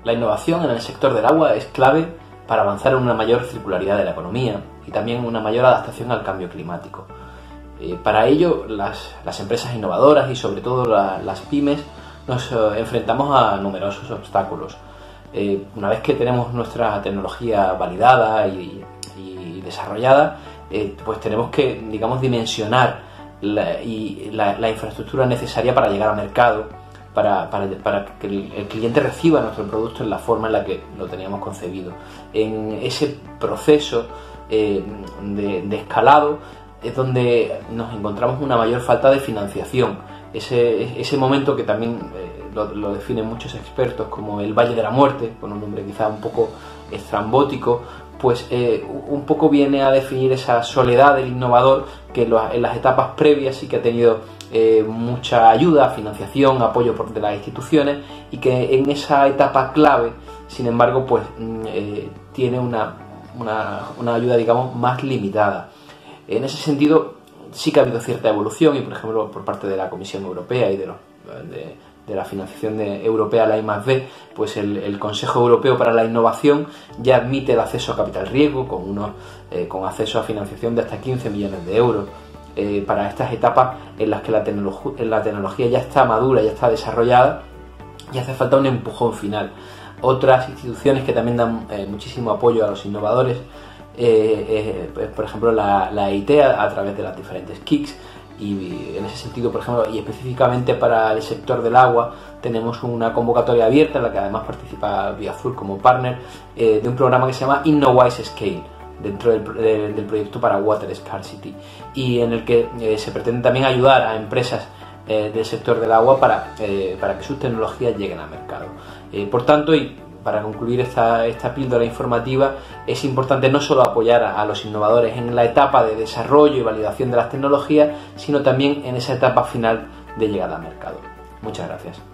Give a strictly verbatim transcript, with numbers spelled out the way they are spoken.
La innovación en el sector del agua es clave para avanzar en una mayor circularidad de la economía y también una mayor adaptación al cambio climático. Eh, para ello, las, las empresas innovadoras y sobre todo la, las pymes nos eh, enfrentamos a numerosos obstáculos. Eh, una vez que tenemos nuestra tecnología validada y, y desarrollada, eh, pues tenemos que, digamos, dimensionar la, y la, la infraestructura necesaria para llegar al mercado, para, para, para que el, el cliente reciba nuestro producto en la forma en la que lo teníamos concebido. En ese proceso eh, de, de escalado es donde nos encontramos una mayor falta de financiación. Ese, ese momento que también eh, lo, lo definen muchos expertos como el Valle de la Muerte, con un nombre quizá un poco estrambótico, pues eh, un poco viene a definir esa soledad del innovador que lo, en las etapas previas sí que ha tenido eh, mucha ayuda, financiación, apoyo por de las instituciones, y que en esa etapa clave, sin embargo, pues eh, tiene una, una, una ayuda, digamos, más limitada. En ese sentido, sí que ha habido cierta evolución y, por ejemplo, por parte de la Comisión Europea y de, los, de, de la financiación de, europea, la I más D, pues el, el Consejo Europeo para la Innovación ya admite el acceso a capital riesgo con, unos, eh, con acceso a financiación de hasta quince millones de euros eh, para estas etapas en las que la, tecnolo la tecnología ya está madura, ya está desarrollada y hace falta un empujón final. Otras instituciones que también dan eh, muchísimo apoyo a los innovadores, Eh, eh, por ejemplo la, la E I T a, a través de las diferentes K I Cs, y en ese sentido, por ejemplo, y específicamente para el sector del agua, tenemos una convocatoria abierta en la que además participa Biazur como partner eh, de un programa que se llama InnoWise Scale dentro del, de, del proyecto para Water Scarcity, y en el que eh, se pretende también ayudar a empresas eh, del sector del agua para, eh, para que sus tecnologías lleguen al mercado. Eh, por tanto, y para concluir esta, esta píldora informativa, es importante no solo apoyar a, a los innovadores en la etapa de desarrollo y validación de las tecnologías, sino también en esa etapa final de llegada al mercado. Muchas gracias.